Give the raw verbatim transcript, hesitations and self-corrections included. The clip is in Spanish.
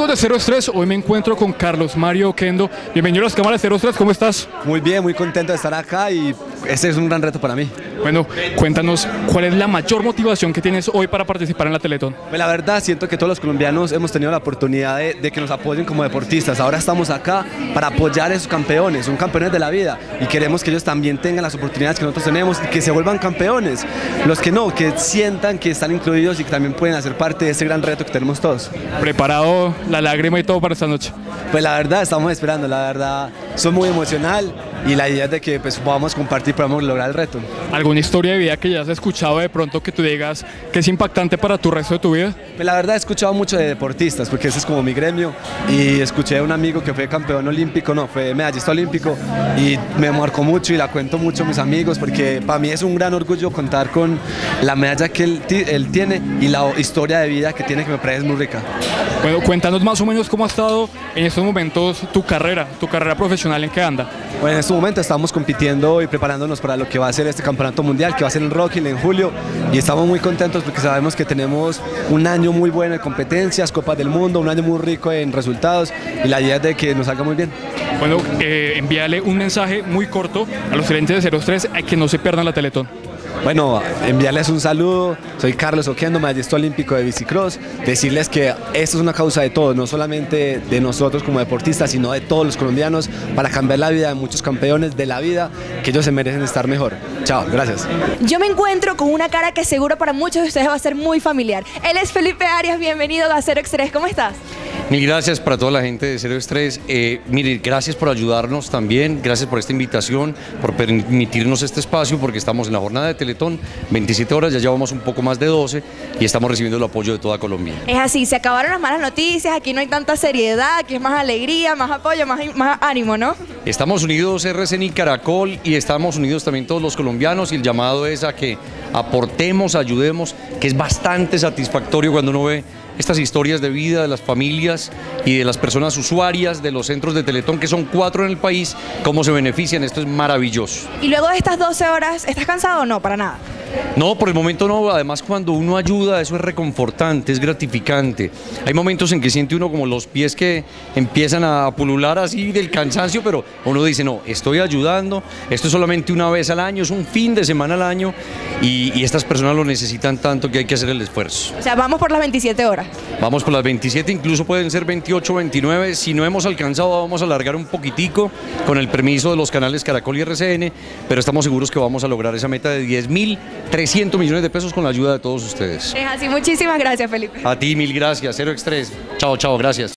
Amigos de Cero Estrés, hoy me encuentro con Carlos Mario Oquendo. Bienvenido a las cámaras de Cero Estrés, ¿cómo estás? Muy bien, muy contento de estar acá y este es un gran reto para mí. Bueno, cuéntanos, ¿cuál es la mayor motivación que tienes hoy para participar en la Teletón? Pues la verdad, siento que todos los colombianos hemos tenido la oportunidad de, de que nos apoyen como deportistas. Ahora estamos acá para apoyar a esos campeones, son campeones de la vida y queremos que ellos también tengan las oportunidades que nosotros tenemos y que se vuelvan campeones. Los que no, que sientan que están incluidos y que también pueden hacer parte de ese gran reto que tenemos todos. ¿Preparado la lágrima y todo para esta noche? Pues la verdad, estamos esperando, la verdad, soy muy emocional y la idea es de que pues, podamos compartir, podamos lograr el reto. ¿Alguna historia de vida que ya has escuchado de pronto que tú digas que es impactante para tu resto de tu vida? Pues la verdad he escuchado mucho de deportistas, porque ese es como mi gremio, y escuché a un amigo que fue campeón olímpico, no, fue medallista olímpico, y me marcó mucho y la cuento mucho a mis amigos, porque para mí es un gran orgullo contar con la medalla que él, él tiene y la historia de vida que tiene, que me parece muy rica. Bueno, cuéntanos más o menos cómo ha estado en estos momentos tu carrera, tu carrera profesional, ¿en qué anda? Bueno, en este momento estamos compitiendo y preparándonos para lo que va a ser este campeonato mundial, que va a ser en Rock Hill en julio, y estamos muy contentos porque sabemos que tenemos un año muy bueno en competencias, Copas del Mundo, un año muy rico en resultados, y la idea es de que nos salga muy bien. Bueno, eh, envíale un mensaje muy corto a los clientes de Cero Estrés a que no se pierdan la Teletón. Bueno, enviarles un saludo, soy Carlos Oquendo, medallista olímpico de bicicross, decirles que esto es una causa de todos, no solamente de nosotros como deportistas, sino de todos los colombianos, para cambiar la vida de muchos campeones de la vida, que ellos se merecen estar mejor. Chao, gracias. Yo me encuentro con una cara que seguro para muchos de ustedes va a ser muy familiar. Él es Felipe Arias, bienvenido a Cero Estrés, ¿cómo estás? Mil gracias para toda la gente de Cero Estrés. Eh, mire, gracias por ayudarnos también, gracias por esta invitación, por permitirnos este espacio, porque estamos en la jornada de Teletón, veintisiete horas, ya llevamos un poco más de doce y estamos recibiendo el apoyo de toda Colombia. Es así, se acabaron las malas noticias, aquí no hay tanta seriedad, aquí es más alegría, más apoyo, más, más ánimo, ¿no? Estamos unidos R C N y Caracol y estamos unidos también todos los colombianos, y el llamado es a que aportemos, ayudemos, que es bastante satisfactorio cuando uno ve estas historias de vida de las familias y de las personas usuarias de los centros de Teletón, que son cuatro en el país, cómo se benefician. Esto es maravilloso. Y luego de estas doce horas, ¿estás cansado o no? Para nada. No, por el momento no. Además, cuando uno ayuda, eso es reconfortante, es gratificante. Hay momentos en que siente uno como los pies que empiezan a pulular así del cansancio, pero uno dice, no, estoy ayudando, esto es solamente una vez al año, es un fin de semana al año, y, y estas personas lo necesitan tanto que hay que hacer el esfuerzo. O sea, vamos por las veintisiete horas. Vamos por las veintisiete, incluso pueden ser veintiocho, veintinueve. Si no hemos alcanzado, vamos a alargar un poquitico con el permiso de los canales Caracol y R C N, pero estamos seguros que vamos a lograr esa meta de diez mil trescientos millones de pesos con la ayuda de todos ustedes. Es así, muchísimas gracias, Felipe. A ti, mil gracias. Cero Estrés. Chao, chao, gracias.